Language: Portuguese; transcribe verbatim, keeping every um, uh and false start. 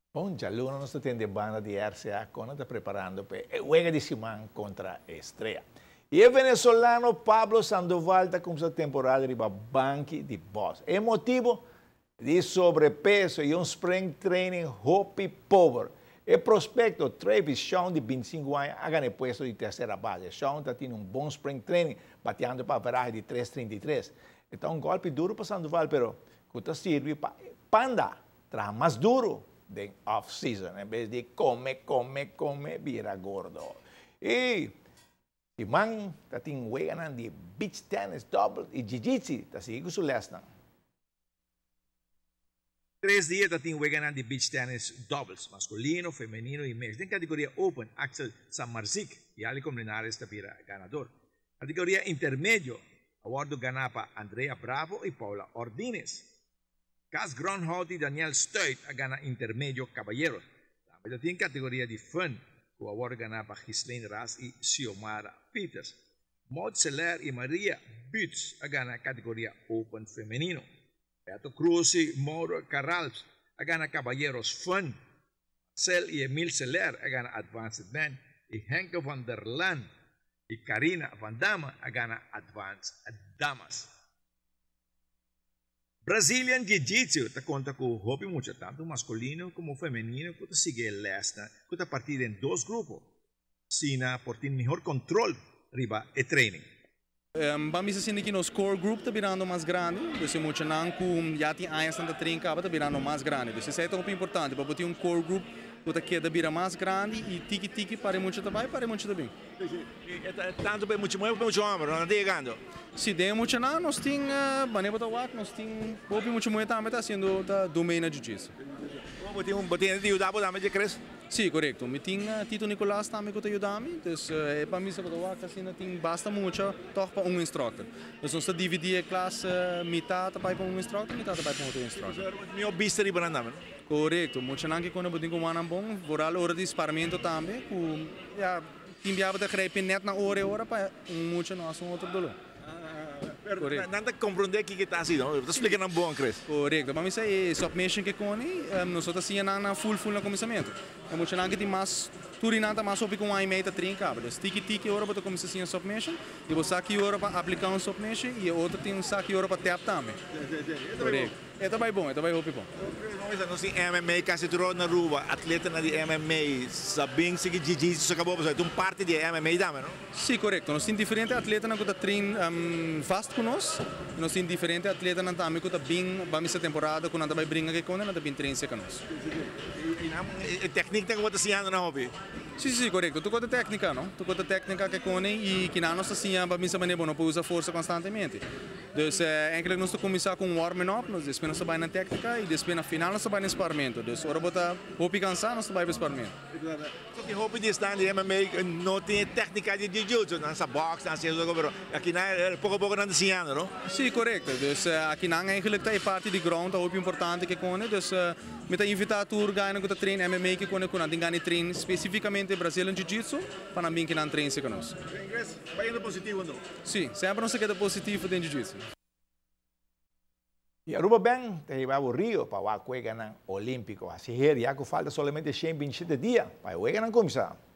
Bom, já Luna nós temos banda de R C A quando está preparando para o jogo de semana contra a Estrela. E o venezuelano Pablo Sandoval está começando a temporada de banque de boss. É motivo de sobrepeso e um spring training hope power. O prospecto Travis Shawn, de vinte e cinco anos, ha ganhado puesto de terceira base. Shawn está tendo um bom spring training, bateando para a veragem de três trinta e três. Então, um golpe duro para Sandoval, pero que serve para panda, traz mais duro de off-season, em vez de come, come, come, vira gordo. E si man está tendo ganando de beach tennis, double e jiu-jitsu, está seguindo su lesna. Três dias está tendo ganando de beach tennis doubles, masculino, feminino e mixto. Em categoria open, Axel Samarzik e Ali Linares está vira ganador. Categoria intermédio, awardo ganha para Andrea Bravo e Paula Ordines. Cas Gronhout e Daniel Stoit a ganha intermédio caballeros. Também tem categoria de fun, o awardo ganha para Ghislaine Ras e Xiomara Peters. Maud Seller e Maria Butz a ganha categoria open feminino. Beto Cruz e Mauro Carrals a ganha caballeros fun. Marcel e Emil Seller a ganha advanced men. E Henke van der Land e Karina Van Damme a ganha advanced damas. Brazilian Jiu-Jitsu está conta com hobby muito, tanto masculino como feminino, que sigue el lesta, que está partido em dois grupos, sina por ter melhor controle riba e training. Um, Vamos dizer que nosso core group está virando mais grande, então muito não com já tem anos na trinca, está virando mais grande. Então isso é muito importante, para ter um core group que está queda vira mais grande e tiki tiki para muito também, para muito também. Tanto para muito mais, para muito homem, não está chegando. Se der muito não, nós tem, baneba da wak, nós tem, houve muito muito também está sendo da domaina de jiu-jitsu. Você um botinho de ajudar para também de crescer? Sim, correto. Me tem Tito Nicolás também que está ajudando, então é para mim se para wak assim não tem basta muito, toch para um instructor. Nós vamos dividir a classe metade para um instructor, metade para outro instructor. Meu bicho de banana, correto. Muito não que quando botinho com um bom, voral hora de experimento também, com já timbiava da crepe net na hora e hora para um muito nosso outro dolor. Não está compreendendo o que está assim, não? Está explicando um bom, Chris. Correto. Mas isso é submission que com ele, nós estamos assim na full full no começamento. É muito não que tem mais turinata mais sobre com a imeta trinca, mas tiki tiki hora para começar assim a submission, e você aqui hora para aplicar um submission e outro tem um saque hora para tap também. Correto. É também bom, é também bom. Nós temos M M A quase tudo na rua, atleta na de M M A, sabem se que jiu-jitsu acabou, mas é um parte de M M A também, não? Sim, correto. Nós temos diferentes atletas que trein um, fast conosco, e nós temos diferentes atletas que também que bem, vamos essa temporada, que não também brinca que quando não também treina conosco. E a técnica que você está ensinando na hobby? Sim, sim, correto. Tu conta técnica, não? Tu conta técnica que com e que não nós assim, vamos saber não para usar força constantemente. Então, é que nós começar com warming up, nós depois nós vai na técnica e depois na final nós vai no experimento. Então, ora botar hobby cansar, nós vai para experimento. Só que hobby de estar em M M A não tem técnica de jiu-jitsu, nessa box, nessa coisa, aqui não é pouco a pouco não ensinando, não? Sim, correto. Então, aqui não eigenlijk é parte de ground, é hobby importante que com então, me tá invitar a tour ganhar que treina M M A que com com não tem ganhar treino especificamente Brazilian Jiu-Jitsu para mim que não treina conosco. Vai indo positivo, não? Sim, sempre não se queda positivo dentro de Jiu-Jitsu. E Aruba bem, te vai ao Rio para o Juegos Olímpicos. Assim, já que falta somente cento e vinte e sete dias para o Juegos começar.